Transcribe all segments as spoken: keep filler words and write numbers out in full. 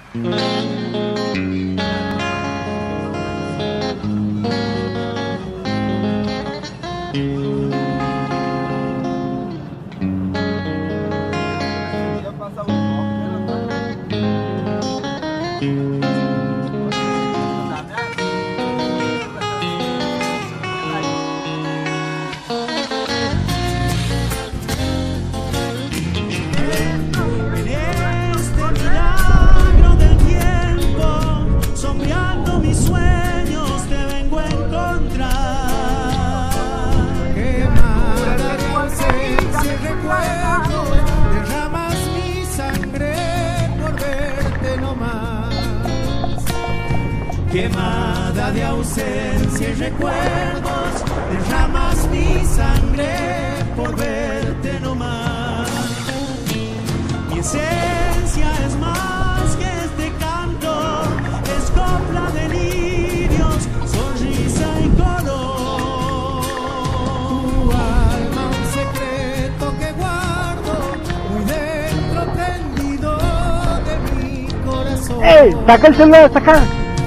Quemada de ausencia y recuerdos, derramas mi sangre por verte nomás. Mi esencia es más que este canto, es copla de lirios, sonrisa y color. Tu alma un secreto que guardo muy dentro tendido de mi corazón. ¡Ey! ¡Saca el celular, saca!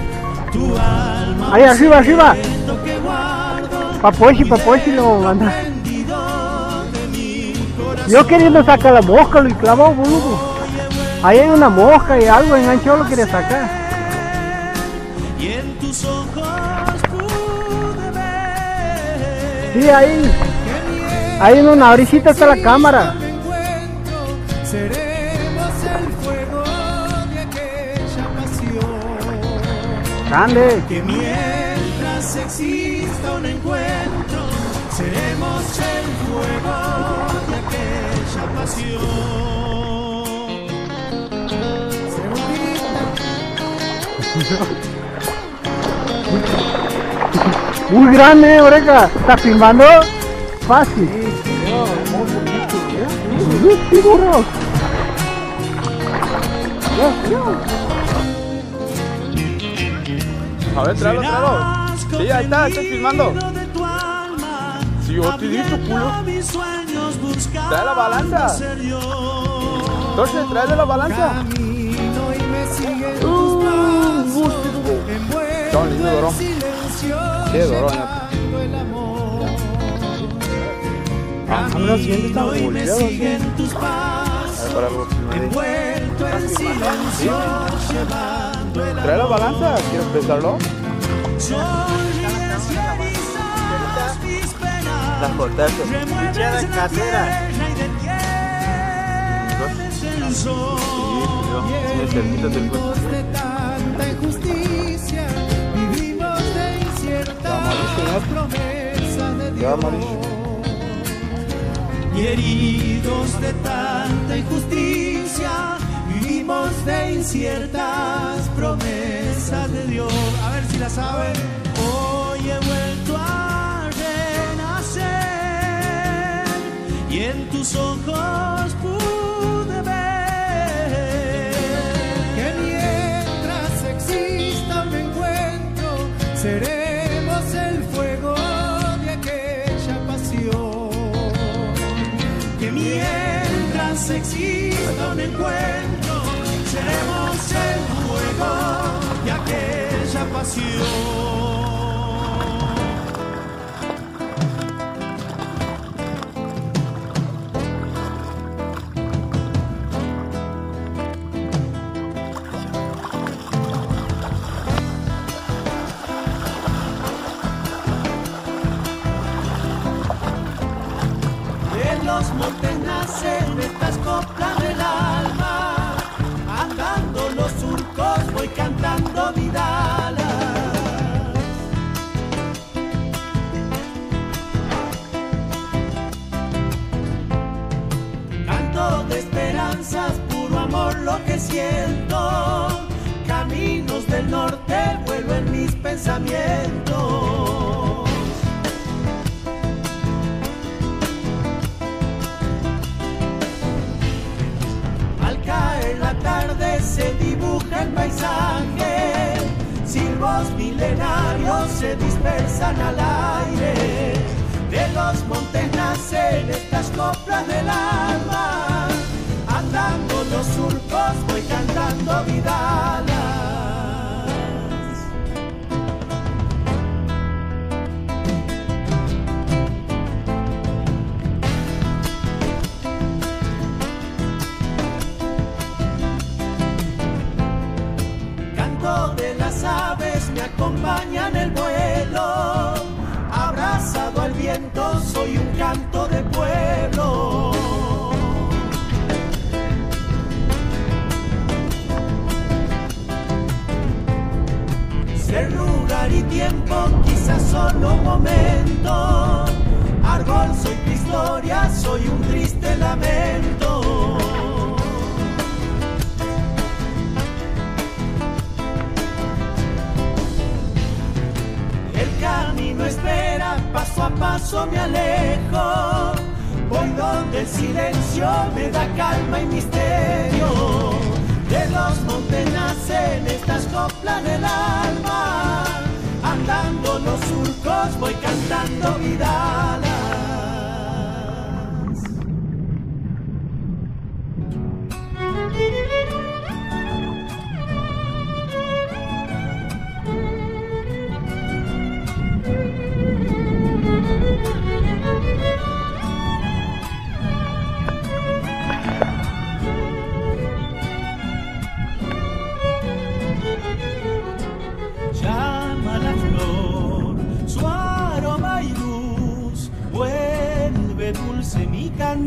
Ahí arriba, arriba. Papochi, Papochi lo manda. Yo queriendo sacar la mosca, lo clavó, boludo. Ahí hay una mosca y algo enganchado, lo quería sacar. Sí, ahí. Ahí en una orillita está la cámara. Grande. Que mientras exista un encuentro, seremos el fuego de aquella pasión. Muy grande, oreja. ¿Estás filmando? Fácil. Sí, burro. A ver, tráelo, tráelo. Sí, ahí está, estoy filmando. Sí, yo te he dicho, culo. Trae la balanza. Entonces, trae la balanza. Uh, Qué lindo dorón. Qué dorón. Ah, a mí lo siguiente está volteado. Para algo ¿sí? Trae la balanza, ¿quieres pesarlo? Las cortaste. Pichadas caseras. Sí, me cerquita del cuerpo. Ya amarillo. Y heridos de tanta injusticia, vivimos de inciertas promesas de Dios. A ver si la saben. Hoy he vuelto a renacer y en tus ojos pude ver que mientras exista un encuentro, seremos el fuego de aquella pasión. Que mientras exista un encuentro, seremos el fuego de aquella pasión. En los montes nacen estas coplas del alma, andando los surcos voy cantando vidalas. Canto de esperanzas, puro amor lo que siento, caminos del norte vuelo en mis pensamientos. La tarde se dibuja el paisaje, silbos milenarios se dispersan al aire. De los montes nacen estas coplas del alma, andando los surcos voy cantando Vidal. acompañan el vuelo. Abrazado al viento, soy un canto de pueblo. Ser lugar y tiempo, quizás solo un momento. Árbol, soy tu historia, soy un triste lamento. El camino espera, paso a paso me alejo. Voy donde el silencio me da calma y misterio. De los montes nacen estas coplas del alma. Andando los surcos voy cantando vidalas. Llama la flor, su aroma y luz, vuelve dulce mi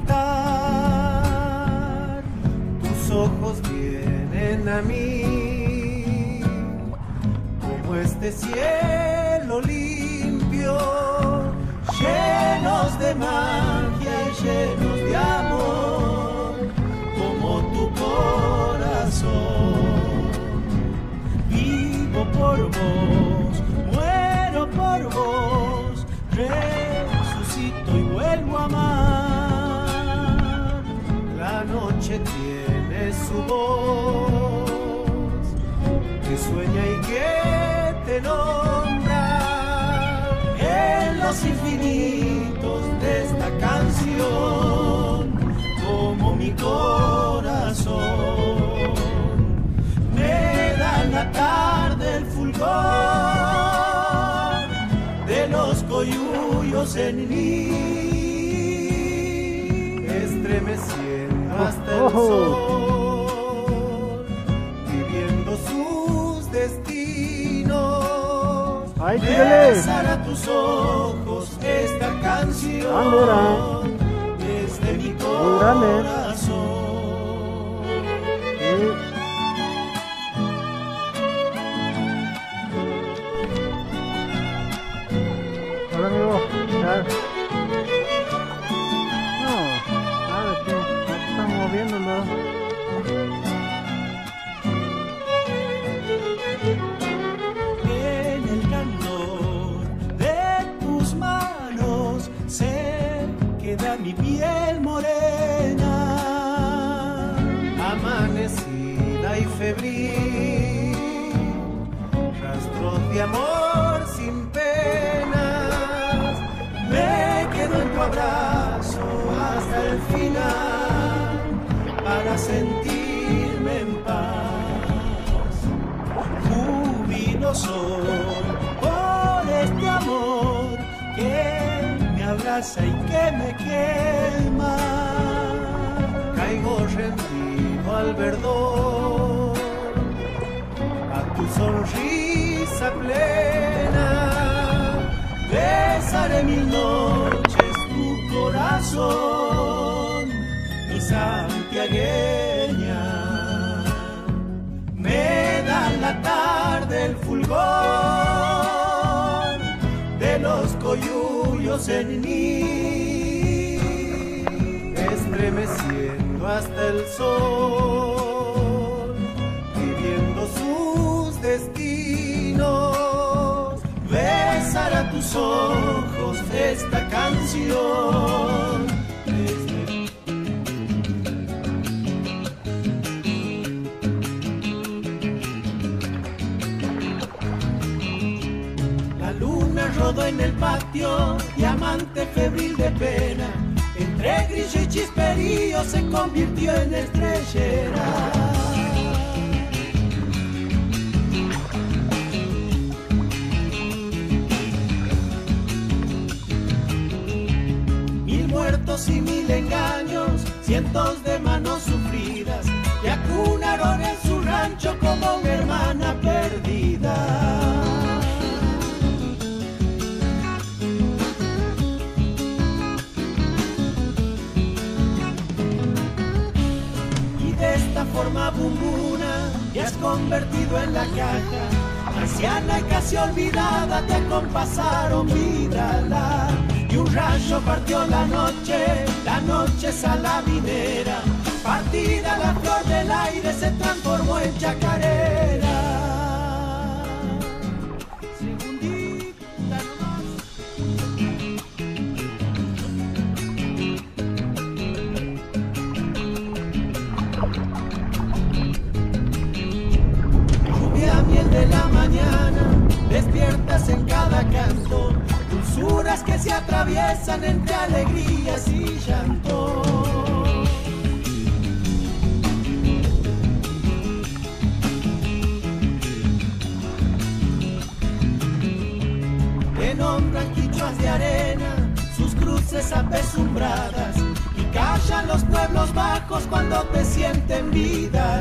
cantar. Tus ojos vienen a mí, como este cielo limpio, llenos de magia y llenos de amor, como tu corazón. Por vos, muero por vos, resucito y vuelvo a amar. La noche tiene su voz, que sueña y que te nombra. En los infinitos de esta canción, como mi corazón, me da la tarde el fulgor de los coyuyos en mí, estremeciendo hasta el sol, viviendo sus destinos. Ay, besar a tus ojos esta canción desde mi corazón. Hola amigo, ya. No, nada, que están moviéndolo. En el calor de tus manos se queda mi piel morena, amanecida y febril, rastros de amor sin penas. Me quedo en tu abrazo hasta el final para sentirme en paz. Júbilo soy por este amor que me abraza y que me quema. Caigo rendido al verdor, a tu sonrisa plena. Besaré mil noches tu corazón, mi santiagueña. Me da la tarde el fulgor de los coyuyos en mí, estremeciendo hasta el sol, viviendo sus destinos. Besar a tus ojos esta canción. La luna rodó en el patio, diamante febril de pena. Entre grillo y chisperío se convirtió en estrellera. Y mil engaños, cientos de manos sufridas que acunaron en su rancho como una hermana perdida. forma bumbuna y has convertido en la caja. Anciana y casi olvidada te acompasaron, mírala. Y un rayo partió la noche, la noche salabinera. Partida la flor del aire se transformó en chacarera. Segundita nomás. Lluvia, miel de la mañana, despiertas en cada canto. Dulzuras que se atraviesan entre alegrías y llanto. Te nombran quichuas de arena, sus cruces apesumbradas, y callan los pueblos bajos cuando te sienten vida.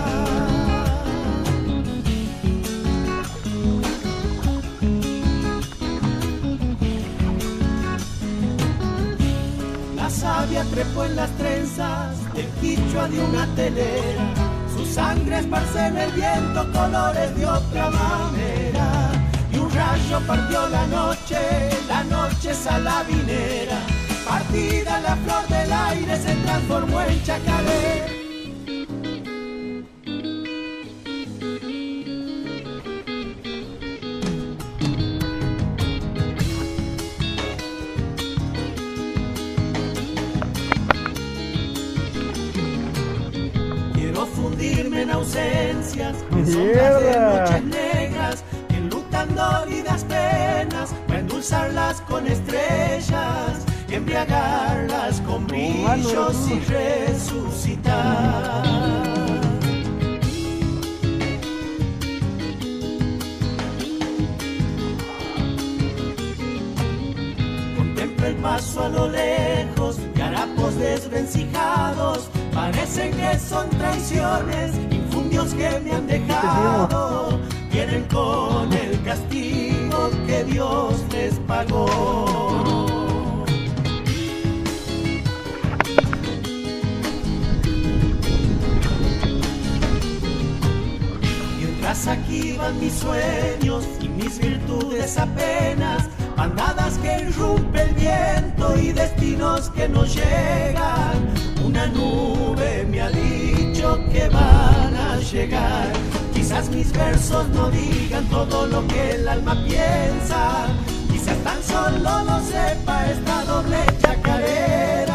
La savia trepó en las trenzas del quichua de una telera, su sangre esparce en el viento colores de otra manera. Y un rayo partió la noche, la noche salabinera. Partida la flor del aire se transformó en chacarera. Quiero fundirme en ausencias, en sombras de noches negras, dolidas penas, para endulzarlas con estrellas, embriagarlas con brillos y resucitar. Contemplo el paso a lo lejos de harapos desvencijados, parecen que son traiciones, infundios que me han dejado. Vienen con el castigo que Dios les pagó. Mientras aquí van mis sueños y mis virtudes apenas, bandadas que irrumpe el viento y destinos que no llegan. Una nube me ha dicho que van a llegar. Quizás mis versos no digan todo lo que el alma piensa, quizás tan solo lo sepa esta doble chacarera.